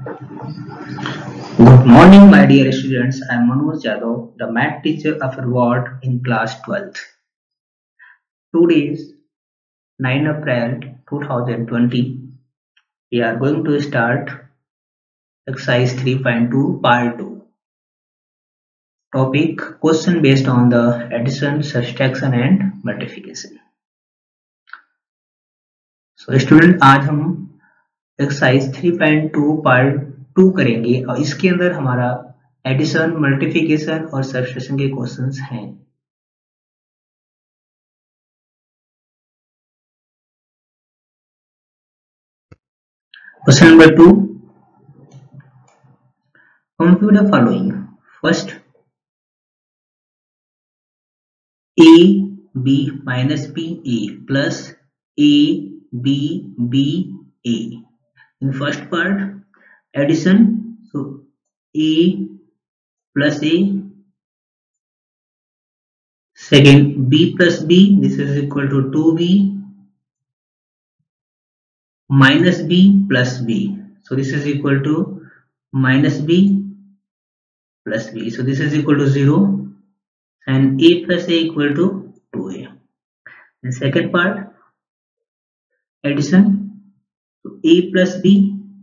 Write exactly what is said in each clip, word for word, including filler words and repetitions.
Good morning, my dear students. I am Manoj Yadav, the math teacher of your ward in class twelfth. Today is ninth April twenty twenty. We are going to start exercise three point two part two. Topic: question based on the addition, subtraction and multiplication. So student, आज हम exercise three point two part two करेंगे और इसके अंदर हमारा addition, multiplication और subtraction के questions हैं। Question number two, compute the following. First, a b minus b a plus a b b a. In first part, addition, so a plus a. Second, b plus b, this is equal to two b minus b plus b. So this is equal to minus b plus b. So this is equal to zero. And a plus a equal to two a. The second part, addition, so a plus b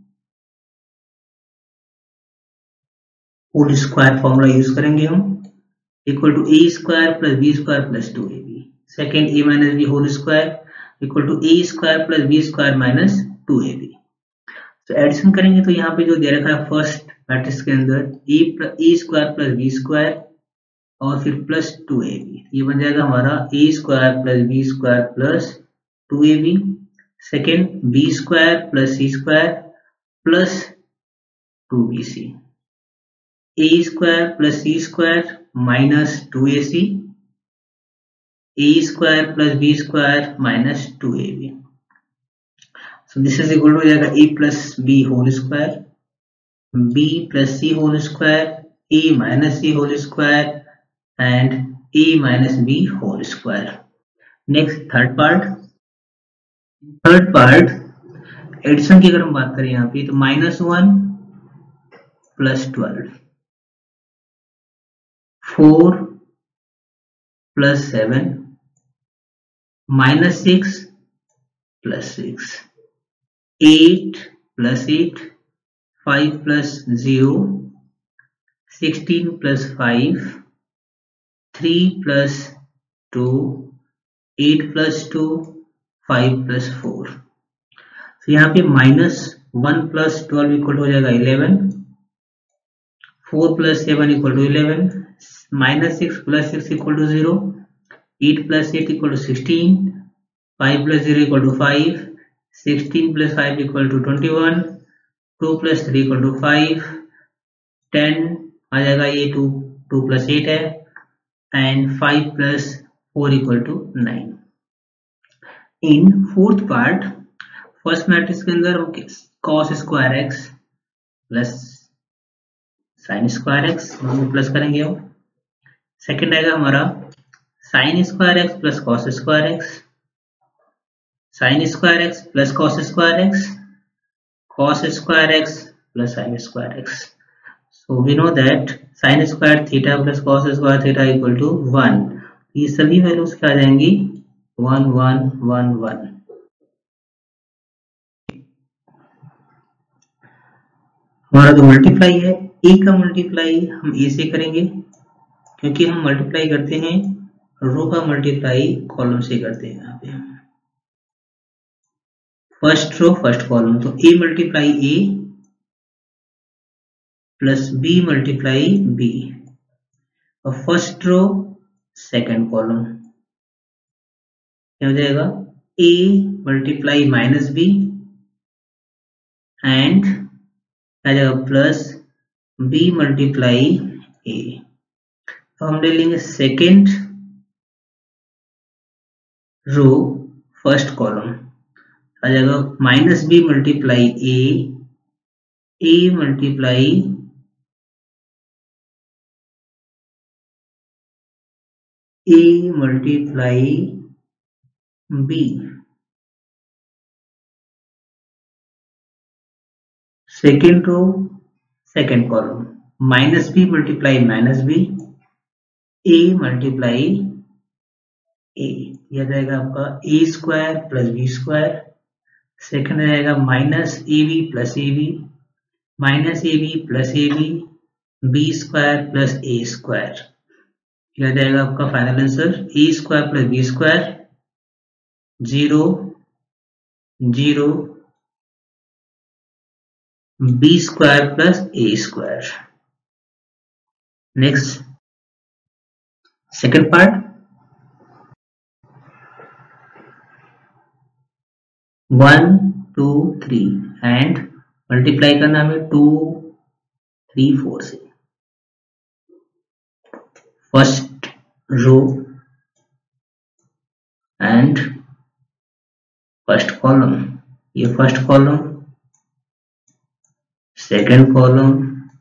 whole square formula use करेंगे हम, equal to A square plus B square plus two A B. Second, A minus B whole square equal to A square plus B square minus two A B. तो addition करेंगे तो यहाँ पे जो दे रखा है फर्स्ट मैट्रिक्स के अंदर A A square plus B square और फिर प्लस टू ए बी, ये बन जाएगा हमारा A square plus B square plus two A B. Second, B square plus C square plus two B C, A square plus C square minus two A C, A square plus B square minus two A B. So this is equal to हो जाएगा A plus B whole square, B plus C whole square, A minus C whole square and a minus b whole square. Next, third part. Third part, addition की अगर हम बात करें यहाँ पे तो minus one plus twelve, four plus seven, minus six plus six, eight plus eight, five plus zero, sixteen plus five, three plus two, eight plus two, five plus four. तो यहाँ पे minus one plus twelve equal हो जाएगा eleven, four plus seven equal to eleven, minus six plus six equal to zero, eight plus eight equal to sixteen, five plus zero equal to five, sixteen plus five equal to twenty one, two plus three equal to five, ten आ जाएगा, ये two two plus eight है, and five plus four equal to nine. In fourth part, first matrix के अंदर cos square X plus sine square X plus करेंगे हम. Second आएगा हमारा sine square X plus cos square X, sine square X plus cos square X, cos square X plus sine square X. So we know that sin square theta plus cos square theta equal to one. ये सभी values क्या आ जाएंगी, one one one one. हमारा जो multiply है, ए का multiply हम ए से करेंगे क्योंकि हम मल्टीप्लाई करते हैं रो का मल्टीप्लाई कॉलम से करते हैं. यहाँ पे फर्स्ट रो फर्स्ट कॉलम, तो A multiply A plus B multiply B, और फर्स्ट रो सेकेंड कॉलम क्या हो जाएगा, A multiply minus B and आ जाएगा प्लस बी मल्टीप्लाई ए. तो हम ले लेंगे सेकेंड रो फर्स्ट कॉलम, आ जाएगा minus B multiply A, A multiply A multiply B. Second row second column minus B multiply minus B A multiply A, यह रहेगा आपका A square plus B square. Second रहेगा minus A B plus A B minus A B plus A B B square plus A square, यह रहेगा आपका final answer A square plus B square zero zero B square plus A square. Next second part one two three and multiply करना हमें two three four से। First row and first column, ये first column second column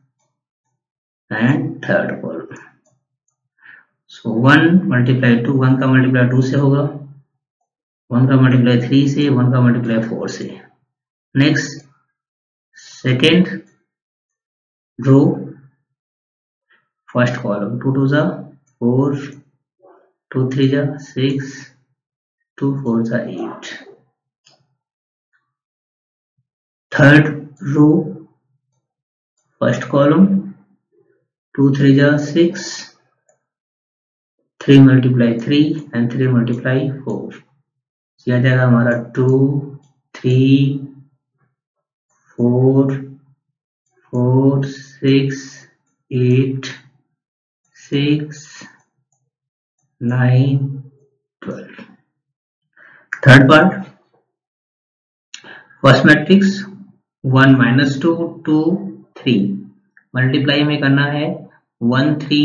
and third column. So one multiply two, one का multiply to से होगा, one का multiply three से, one का मल्टीप्लाई फोर से। Next second row first column two two जा four, two three जा सिक्स, टू फोर जा eight. Third row first column two three जा six, three multiply three and three multiply four, यह जाएगा हमारा two three four four six eight six nine twelve. Third part first matrix one minus two two three, multiply में करना है one three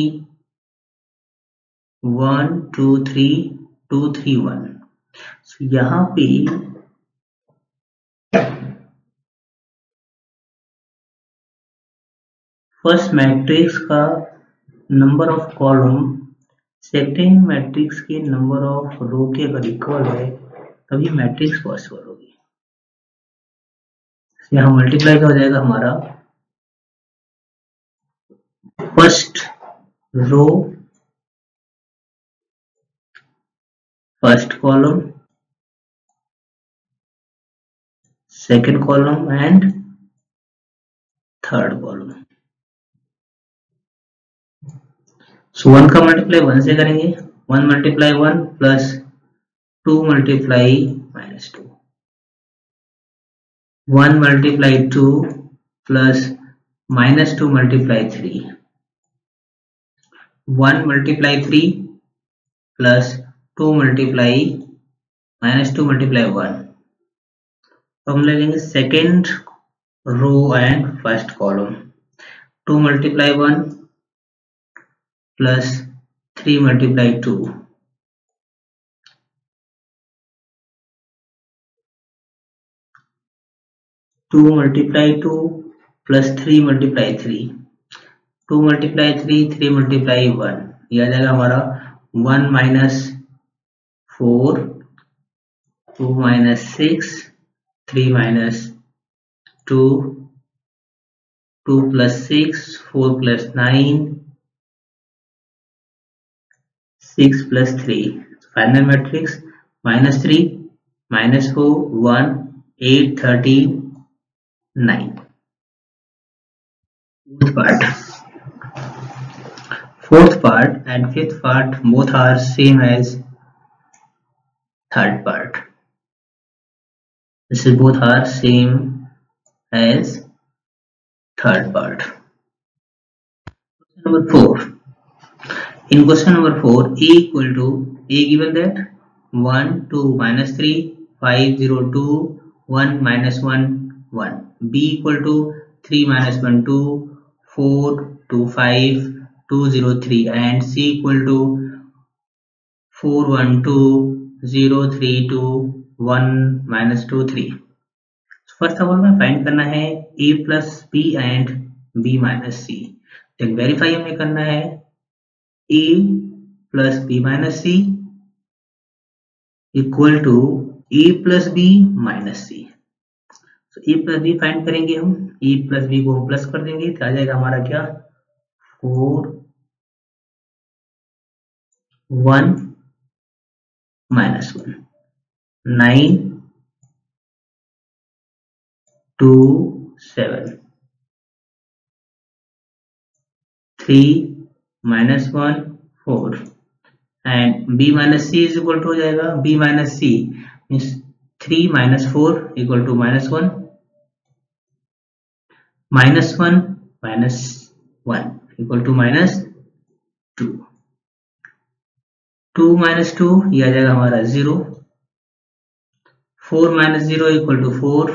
one two three two three one. यहां पे first matrix का number of column second matrix के number of row के अगर equal है तभी मैट्रिक्स पॉसिबल होगी। यहां मल्टीप्लाई का हो जाएगा हमारा first row first column second column and third column. So one का मल्टीप्लाई वन से करेंगे, one multiply one plus two multiply minus two, one multiply two plus minus two multiply three, one multiply three plus two multiply minus two multiply one. तो हम ले लेंगे second row and first column two multiply one plus three multiply two, two multiply two plus three multiply three, to multiply three three multiply one, यह आ जाएगा हमारा one minus four two minus six three minus two two plus six four plus nine six plus three. Final matrix minus three minus four one eight thirteen nine. Fourth part, fourth part and fifth part both are same as third part. This is both are same as third part. Question number four. In question number four, a equal to a given that one two minus three five zero two one minus one one. B equal to three minus one two four two five two zero three and C equal to four one two zero three two one minus two three. First of all में find करना है a plus B and b minus C. Then verify हमें करना है a plus B minus C equal to a plus B minus C. तो a plus B find करेंगे हम, ए plus B को हम प्लस कर देंगे तो आ जाएगा हमारा क्या, four one minus one, nine two seven, three minus one four, and b minus C is equal to हो जाएगा, b minus C means three minus four equal to minus one, minus one minus one equal to minus two, two minus two ये आ जाएगा हमारा zero, four minus zero equal to four,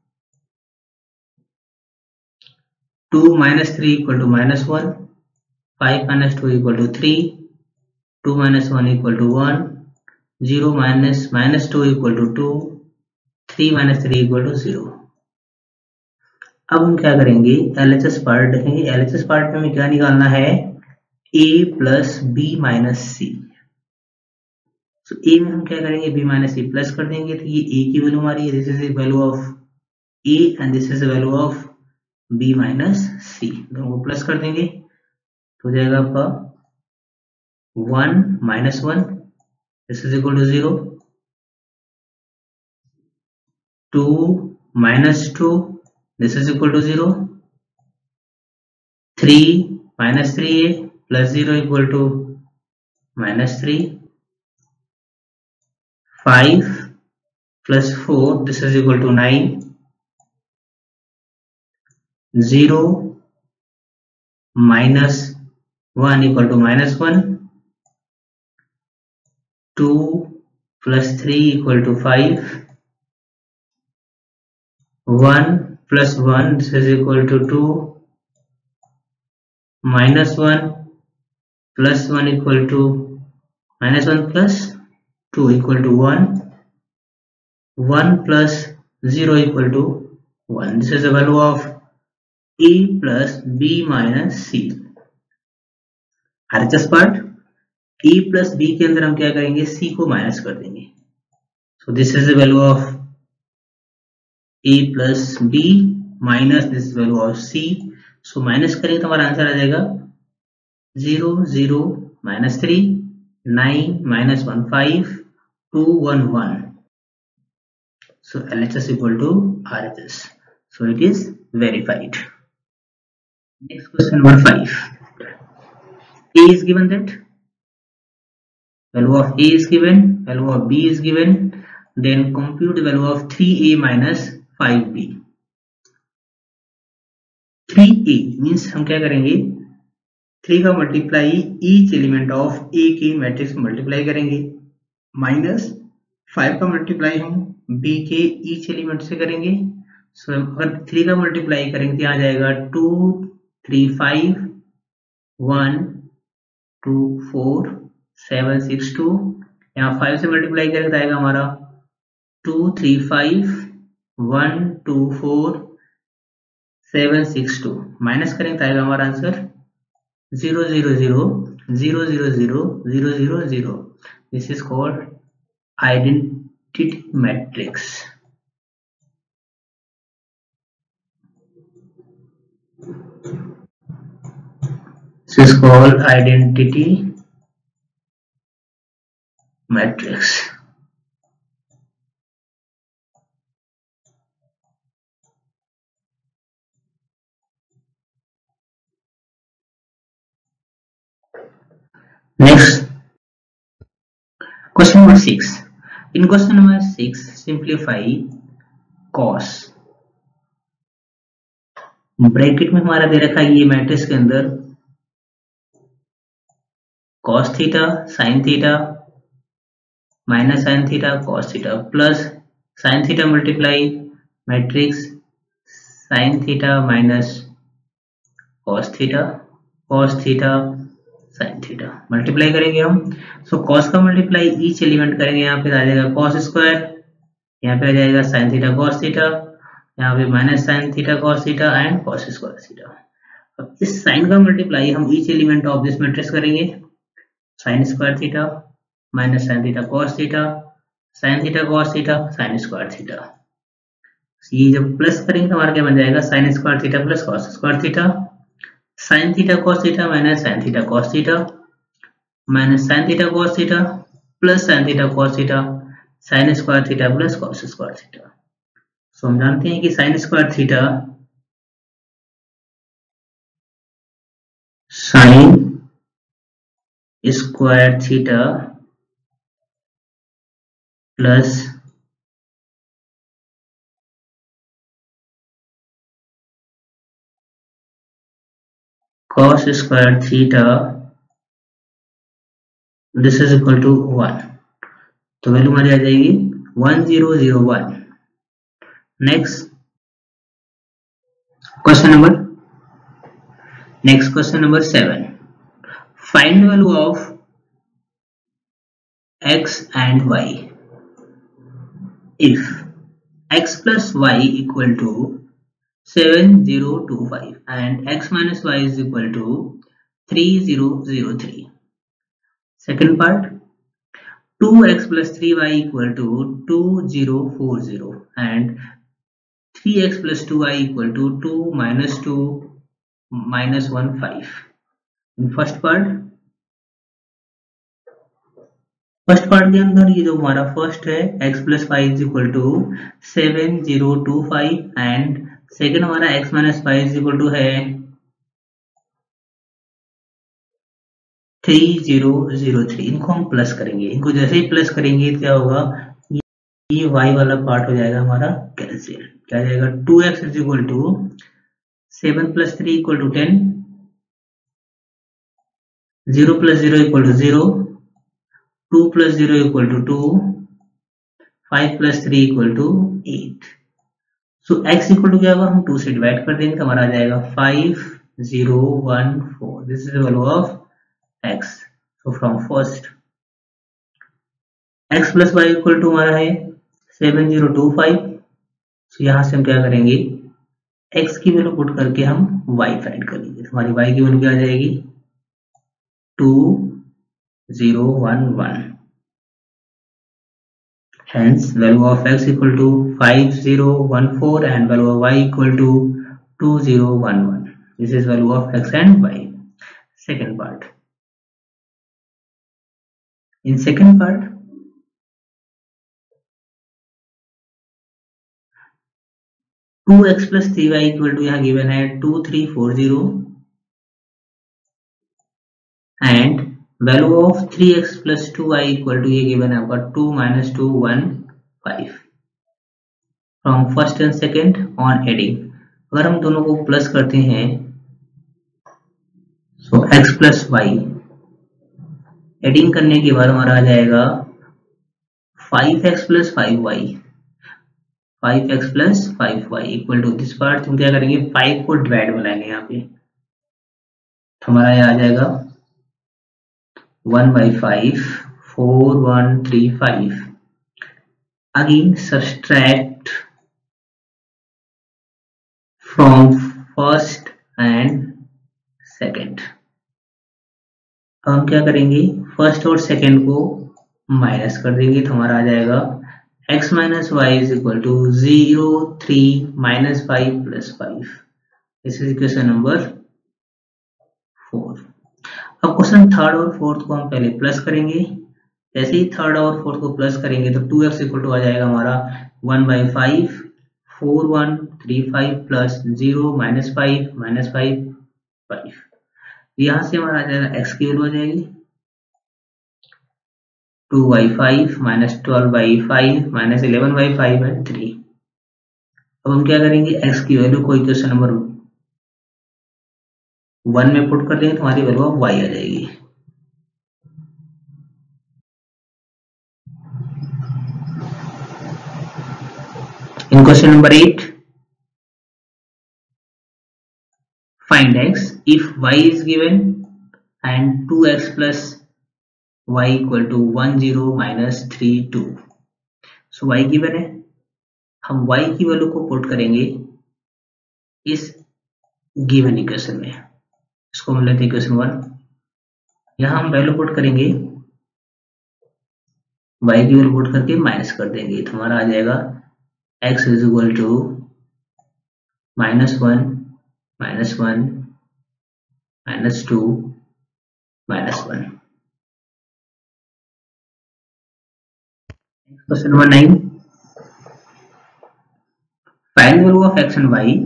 two minus three equal to minus one, five minus two equal to three, to minus one equal to one, zero minus minus two equal to two, three minus three equal to zero. अब हम क्या करेंगे, LHS part देखेंगे। LHS part में हमें क्या निकालना है, a plus B minus C. So a में हम क्या करेंगे, b माइनस सी प्लस कर देंगे तो ये a की वैल्यू हमारी है, this is the value of a and this is the value of b minus C, दोनों को प्लस कर देंगे तो हो जाएगा आपका one minus one, this is equal to zero, two minus two, this is equal to zero, three minus three a plus zero equal to minus three, five plus four, this is equal to nine, zero minus one equal to minus one, two plus three equal to five, one plus one, this is equal to two, minus one plus one equal to minus one plus two equal to one, one plus zero equal to one, this is the value of a plus b minus c। RHS part a plus b के अंदर हम क्या करेंगे, c को minus कर देंगे, so this is the value of a plus b minus this value of c, so minus करेंगे तो हमारा आंसर आ जाएगा zero zero minus three, nine minus one five, two one one, so L H S equal to R H S, so it is verified. Next question number five, a is given, that value of a is given, value of b is given, then compute the value of three a minus five B. Three A means हम क्या करेंगे, three का multiply each element of A के matrix multiply करेंगे, minus five का multiply हम B के each element से करेंगे। सो so, अगर थ्री का मल्टीप्लाई करेंगे तो आ जाएगा two three five, one two four, seven six two, यहाँ फाइव से मल्टीप्लाई करेंगे तो आएगा हमारा two three five, one two four, seven six to, minus करेंगे तो आएगा हमारा answer zero zero zero zero zero zero zero zero zero. This is called identity matrix. This is called identity matrix. Next, question number six. In question number six, simplify cos. Bracket में हमारा दे रखा है ये matrix के अंदर cos theta sin theta minus sin theta cos theta plus sin theta multiply matrix sin theta minus cos theta cos theta sine theta multiply करेंगे हम। So so, cos का मल्टीप्लाई ईच एलिमेंट करेंगे, यहाँ पे आ जाएगा cos square, यहाँ पे आ जाएगा साइन थीटा कॉस थीटा, यहाँ पे minus sine theta cos theta and cos square theta. अब इस साइन का मल्टीप्लाई हम each element of this matrix करेंगे, sine square theta minus sine theta cos theta, sine theta cos theta sine square theta. ये जब plus करेंगे तो हमारा क्या बन जाएगा, sine square theta plus cos square theta, sine theta cos theta minus sine theta cos theta minus sine theta cos theta plus sine theta cos theta, sine square theta plus cos square theta. So हम जानते हैं कि sine square theta sine square theta plus cos square theta this is equal to one, तो value हमारी आ जाएगी one zero zero one. Next question number next question number seven, find value of x and y if x plus y equal to seven zero two five and x minus y is equal to three zero zero three. Second part, two x plus three y equal to two zero four zero and three x plus two y equal to two minus two minus one five. In first part first part के अंदर ये जो हमारा first है x plus y is equal to seven zero two five and second हमारा x minus y is equal to है three zero zero three. इनको हम प्लस करेंगे, इनको जैसे ही प्लस करेंगे क्या होगा, ये y वाला पार्ट हो जाएगा हमारा कैंसिल। क्या हो जाएगा, two x is equal to seven plus three equal to ten, zero plus zero equal to zero, two plus zero equal to two, five plus three equal to eight. So x equal to क्या होगा, हम to से divide कर देंगे तो हमारा आ जाएगा five zero one four. This is the value of x। So from first x plus y equal to हमारा है सेवन जीरो टू फाइव। सो यहां से हम क्या करेंगे, x की वैल्यू पुट करके हम y फाइंड कर लेंगे। हमारी y की वैल्यू क्या आ जाएगी, two zero one one. Hence value of x equal to five zero one four and value of y equal to two zero one one. This is value of x and y. Second part. In second part, two x plus three y equal to यहाँ given है two three four zero and value of three x plus two y equal to ये given है आपका two minus two one five. From first and second on adding, अगर हम दोनों को plus करते हैं so x plus y, adding करने के बाद हमारा आ जाएगा five x plus five y, five x plus five y equal to this part हम क्या करेंगे, फाइव को डिवाइड बनाएंगे यहाँ पे, तो हमारा यहाँ आ जाएगा one by five, four one three five. Again subtract from first and second. हम क्या करेंगे, फर्स्ट और सेकेंड को माइनस कर देंगे तो हमारा आ जाएगा x minus y is equal to zero three minus five plus five. This is equation number four. अब क्वेश्चन थर्ड और फोर्थ को हम पहले प्लस करेंगे, जैसे ही थर्ड और फोर्थ को प्लस करेंगे तो टू एक्स इक्वल टू आ जाएगा हमारा one by five, four one three five plus zero minus five minus five five. यहाँ से हमारा आ जाएगा x की वैल्यू आ जाएगी two by five minus twelve by five minus eleven by five and three. अब हम क्या करेंगे, x की वैल्यू को इक्वेशन नंबर वन में पुट कर देंगे तो हमारी वैल्यू ऑफ y आ जाएगी। In question number eight, find x if y is given and two x plus y equal to one zero minus three two. so y given है, हम y की वैल्यू को पुट करेंगे इस given equation में, इसको हम लेते हैं इक्वेशन वन। यहां हम वैल्यू पुट करेंगे, y की वैल्यू पुट करके माइनस कर देंगे तो हमारा आ जाएगा x is equal to minus one, minus one, minus two, minus one. Question number nine. Find the value of x and y.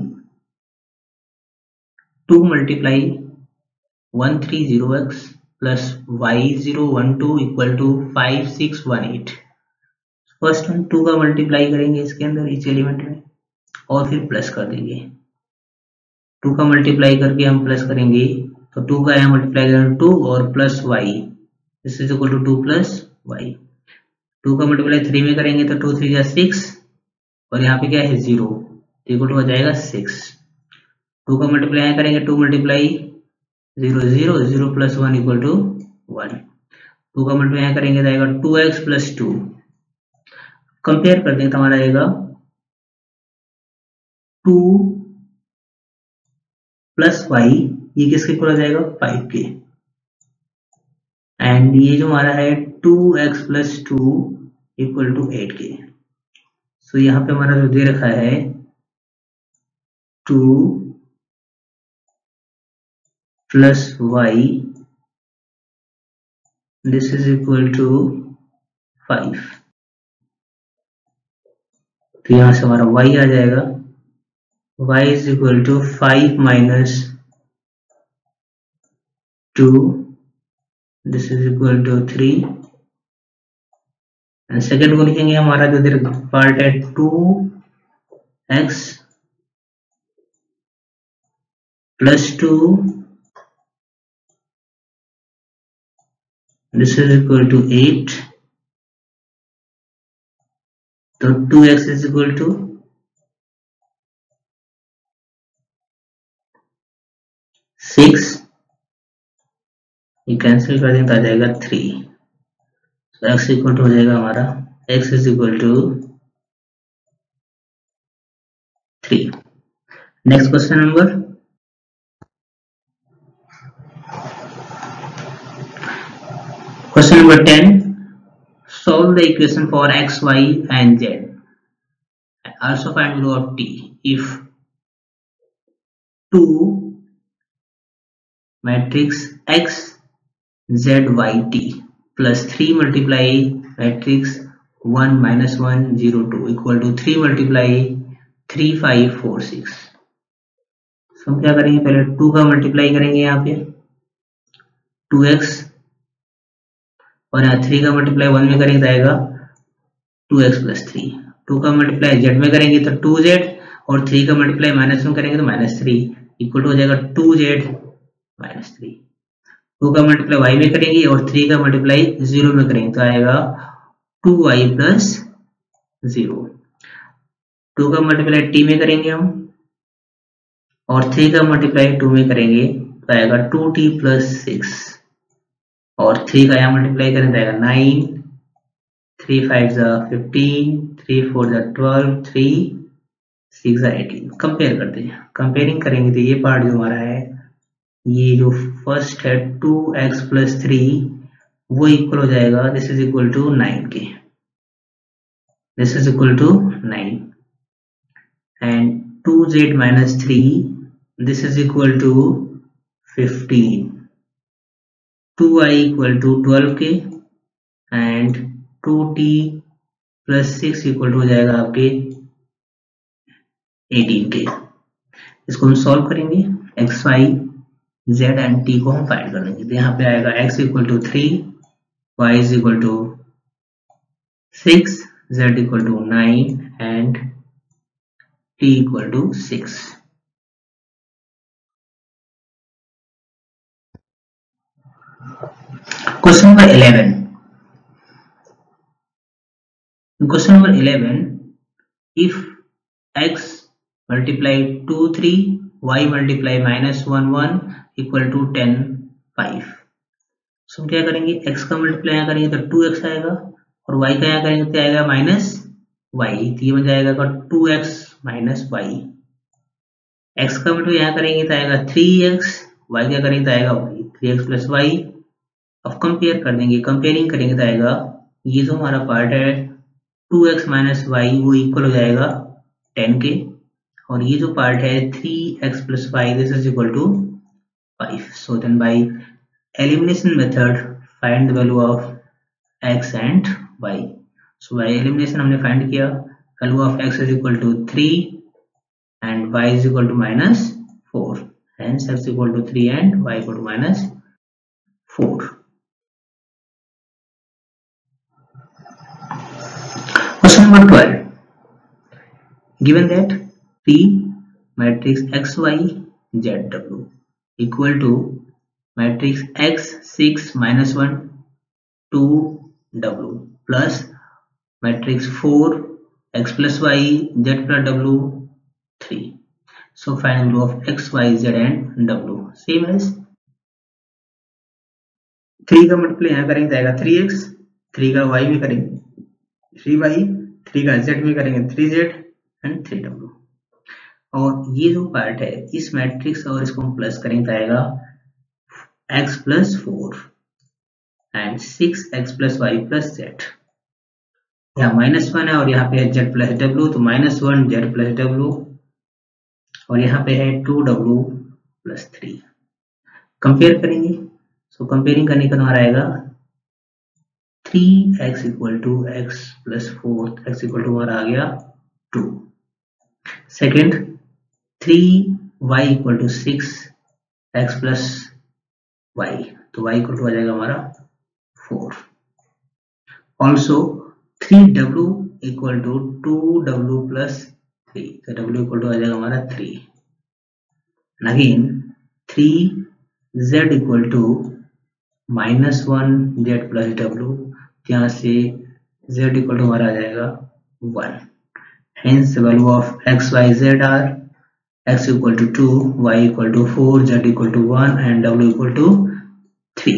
two multiply one hundred thirty x plus y zero one two equal to five six one eight. First हम two का multiply करेंगे इसके अंदर इस element में और फिर plus कर देंगे। टू का मल्टीप्लाई करके हम प्लस करेंगे तो टू का यहाँ मल्टीप्लाई करेंगे टू और plus y, this is equal to two plus y. Two का मल्टीप्लाई थ्री में करेंगे तो टू थ्री या सिक्स और यहाँ पे क्या है जीरो, तो इक्वल टू हो जाएगा सिक्स। टू का मल्टीप्लाई यहाँ करेंगे two multiply zero zero, zero plus one equal to one. Two का मल्टीप्लाई यहाँ करेंगे तो आएगा two x plus two. Compare कर देंगे तो हमारा आएगा टू प्लस वाई, ये किसके इक्वल हो जाएगा फाइव के। एंड ये जो हमारा है two x plus two equal to eight के। सो यहाँ पे हमारा जो दे रखा है two plus y, this is equal to five. तो यहां से हमारा y आ जाएगा, y is equal to five minus two, this is equal to three. And second को लिखेंगे हमारा जो इधर पार्ट है two x plus two, this is equal to eight. तो two x is equal to six, ये कैंसिल कर दें तो आ जाएगा थ्री। तो एक्स इक्वल टू हो जाएगा हमारा x is equal to three. Next question number question number ten. Solve the equation for x, y and z. Also find value of t. If two matrix x z y t plus three multiply matrix one minus one zero two equal to three multiply three five four six. So हम क्या करेंगे, पहले to का multiply करेंगे यहाँ पे to x और यहाँ थ्री का मल्टीप्लाई वन में करेंगे तो आएगा two x plus three. Two का मल्टीप्लाई जेड में करेंगे तो टू जेड और थ्री का मल्टीप्लाई माइनस में करेंगे तो माइनस थ्री इक्वल टू हो जाएगा two z minus three. Two का मल्टीप्लाई वाई में करेंगे और थ्री का मल्टीप्लाई जीरो में करेंगे तो आएगा two y plus zero. Two का मल्टीप्लाई टी में करेंगे हम और थ्री का मल्टीप्लाई टू में करेंगे तो आएगा टू टी प्लस सिक्स और थ्री का यहाँ मल्टीप्लाई करें तो आएगा नाइन, थ्री फाइव जा फिफ्टीन, थ्री फोर जा ट्वेल्व, थ्री सिक्स जा एटीन। कंपेयर करते हैं, कंपेयरिंग करेंगे तो ये पार्ट जो हमारा है, ये जो फर्स्ट है टू एक्स प्लस थ्री वो इक्वल हो जाएगा, this is equal to nine के, this is equal to nine. And two z minus three, this is equal to fifteen. Two y equal to twelve के and two T plus six equal to हो जाएगा आपके eighteen के। इसको हम solve करेंगे, x y z and T को हम फाइंड करेंगे तो यहाँ पे आएगा x equal to three, y is equal to six, z equal to nine and T equal to six. Question number eleven. Question number eleven. If x multiply two three, y multiply minus one one equal to ten five. So क्या करेंगे, x का multiply यहाँ करेंगे तो two x आएगा और y का यहाँ करेंगे तो आएगा माइनस वाई, तो ये बन जाएगा two x minus y. x का मल्टीप्लाई यहाँ करेंगे तो आएगा थ्री एक्स, y का करेंगे तो आएगा y, three x plus y. अब कंपेयर कर देंगे, कंपेयरिंग करेंगे तो आएगा ये जो हमारा पार्ट है टू एक्स माइनस वाई वो इक्वल हो जाएगा टेन के, और ये जो पार्ट है three x plus y, this is equal to five. So then by elimination method find the value of x and y. So by elimination हमने find किया value of x is equal to three and y is equal to minus four. Hence x equal to three and y equal to minus four. Question number twelve. Given that P matrix xy zw equal to matrix x six minus one two w plus matrix four x plus y z plus w three. So find value of x, y, z and w. Same as three का multiply यहाँ करेंगे जाएगा three x, three का y में करेंगे three y, three का z में करेंगे थ्री जेड एंड थ्री डब्ल्यू. और ये जो पार्ट है इस मैट्रिक्स और इसको हम प्लस करेंगे जाएगा x plus four and six x plus y plus z. यहाँ माइनस वन है और यहाँ पे है z प्लस डब्ल्यू, तो माइनस वन जेड प्लस डब्ल्यू, और यहाँ पे है टू डब्ल्यू प्लस थ्री. कंपेयर करेंगे. सो so, कंपेयरिंग करने का हमारा आएगा three x equal to x plus four, x equal to हमारा आ गया two. Second three y equal to six x plus Y, तो वाई इक्वल टू आ जाएगा हमारा four. Also three W equal to to डब्ल्यू प्लस थ्री, तो w equal to आ जाएगा हमारा three. Again three Z equal to minus one z plus W, यहाँ से z इक्वल टू हमारा आ जाएगा one. Hence value of x y z are x equal to to, y equal to four, z equal to one and w equal to three.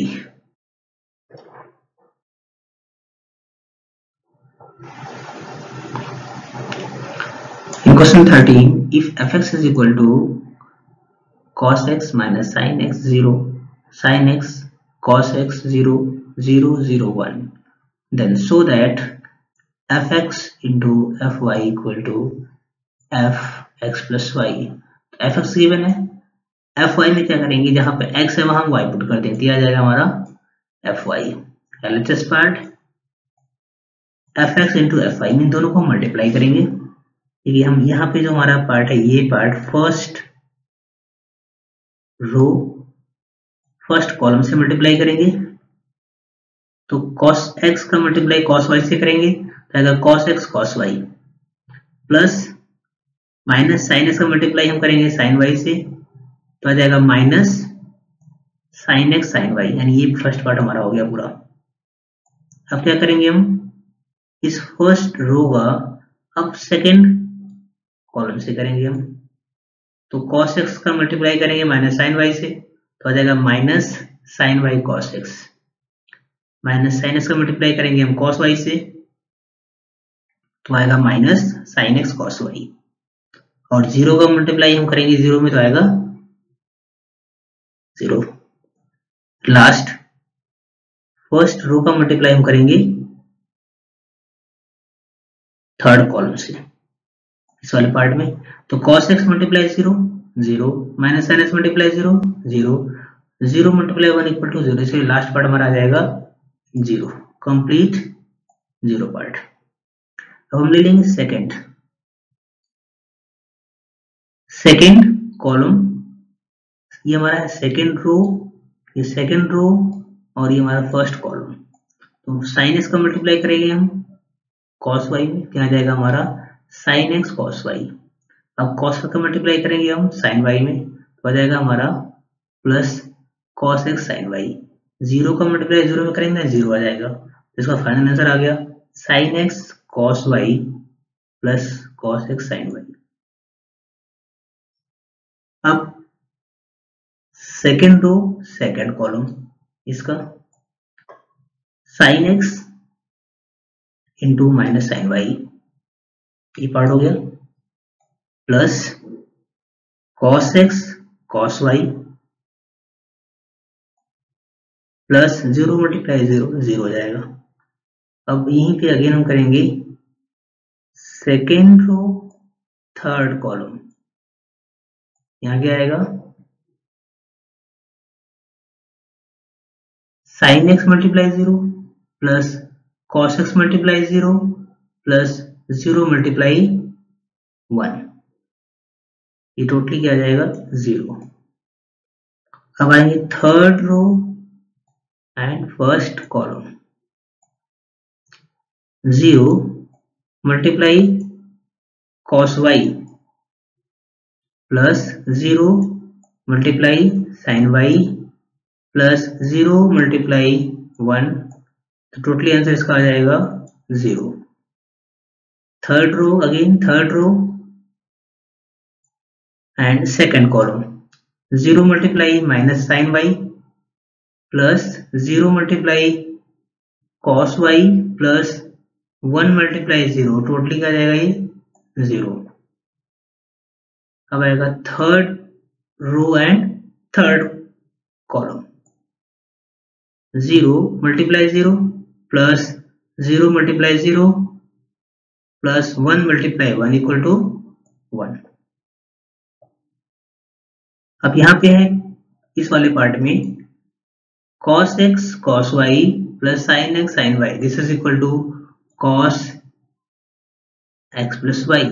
In question thirteen, if fx is equal to cos x minus sin x zero, sin x cos x zero, zero, zero, one, then so that fx into fy equal to fx plus y. fx given है, fy में क्या करेंगे, जहां पे x है वहां हम y put कर देंगे, आ जाएगा हमारा fy. L H S part fx into fy में दोनों को मल्टीप्लाई करेंगे. ये हम यहाँ पे जो हमारा पार्ट है ये part first row first column से मल्टीप्लाई करेंगे, तो cos x का मल्टीप्लाई cos y से करेंगे तो आएगा cos x cos y plus minus sin x का मल्टीप्लाई हम करेंगे sin y से तो आ जाएगा minus sin x sin y. यानी ये फर्स्ट पार्ट हमारा हो गया पूरा. अब क्या करेंगे हम इस फर्स्ट रो का अब सेकेंड कॉलम से करेंगे हम, तो cos x का मल्टीप्लाई करेंगे माइनस sin y से तो आ जाएगा minus sin y cos x, minus sin x का मल्टीप्लाई करेंगे हम cos y से तो आएगा minus sin x cos y, और जीरो का मल्टीप्लाई हम करेंगे जीरो में तो आएगा जीरो. लास्ट फर्स्ट रो का मल्टीप्लाई हम करेंगे थर्ड कॉलम से इस वाले पार्ट में, तो cos x multiply zero zero minus sin x multiply zero zero zero multiply one equal to zero, इसलिए लास्ट पार्ट हमारा आ जाएगा जीरो. Complete zero part. अब हम ले लेंगे सेकेंड सेकेंड कॉलम. ये हमारा है सेकेंड रो, ये सेकेंड रो और ये हमारा फर्स्ट कॉलम. तो sin x का मल्टीप्लाई करेंगे हम cos y में, क्या आ जाएगा हमारा sin x cos y. अब cos का मल्टीप्लाई करेंगे हम sin y में तो आ जाएगा हमारा plus cos x sin y. Zero का मल्टीप्लाई जीरो में करेंगे जीरो आ जाएगा, तो इसका फाइनल आंसर आ गया sin x cos y plus cos x sin y. अब सेकेंड रो सेकेंड कॉलम इसका sin x into minus sine y, ये पार्ट हो गया, plus cos x cos y plus zero multiply zero zero हो जाएगा. अब यहीं पे अगेन हम करेंगे सेकेंड रो थर्ड कॉलम, यहाँ क्या आएगा, sine x multiply zero plus cos x multiply zero plus zero multiply one, ये टोटली क्या आ जाएगा, जीरो। अब आएंगे third row and first column, zero multiply cos y plus zero multiply sine y plus zero multiply one, तो totally answer इसका आ जाएगा zero. Third row, again third row and second column, zero multiply minus sine y plus zero multiply cos y plus one multiply zero, totally क्या जाएगा ये zero. अब आएगा third row and third column, zero multiply zero plus zero multiply zero plus one multiply one equal to one. अब यहाँ पे है इस वाले पार्ट में cos x cos y plus sin x sin y, this is equal to cos x plus y,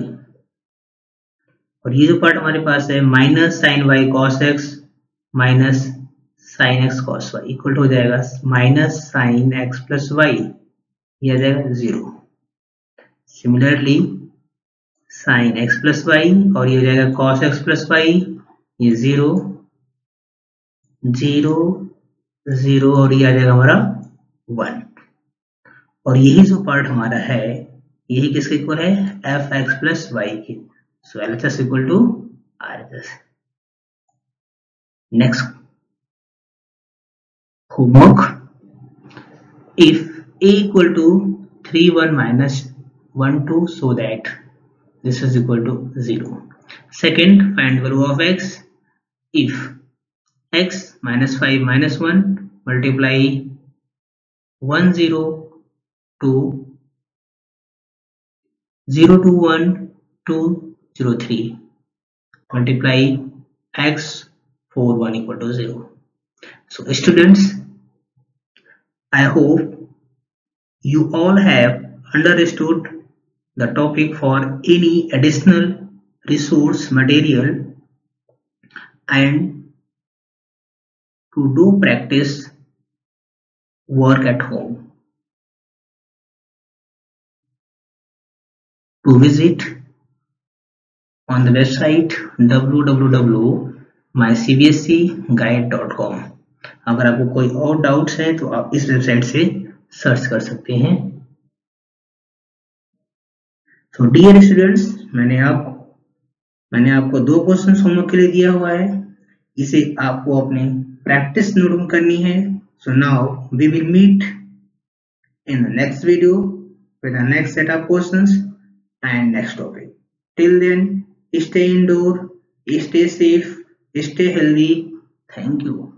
और ये जो पार्ट हमारे पास है minus sine y cos x minus sine x cos y equal to हो जाएगा minus sine x plus y, ये आ जाएगा zero. Similarly sine x plus y और ये हो जाएगा cos x प्लस y, ये जीरो जीरो जीरो और ये आ जाएगा हमारा वन, और यही जो पार्ट हमारा है यही किसके इक्वल है, एफ एक्स प्लस वाई के। So L H S equal to R H S. Next homework, if A equal to three one minus one two so that this is equal to zero. Second, find value of x if x minus five minus one multiply one zero to zero to one to zero three multiply x four one equal to zero. So students, I hope you all have understood the topic. For any additional resource material and to do practice work at home, to visit on the website w w w dot my c b s e guide dot com। अगर आपको कोई और doubts है तो आप इस website से search कर सकते हैं। तो डियर स्टूडेंट्स, मैंने आप मैंने आपको दो क्वेश्चन होमवर्क के लिए दिया हुआ है, इसे आपको अपने प्रैक्टिस नोट करनी है। So now we will meet in the next video with the next set of questions and next topic. Till then stay indoor, stay safe, stay healthy. Thank you.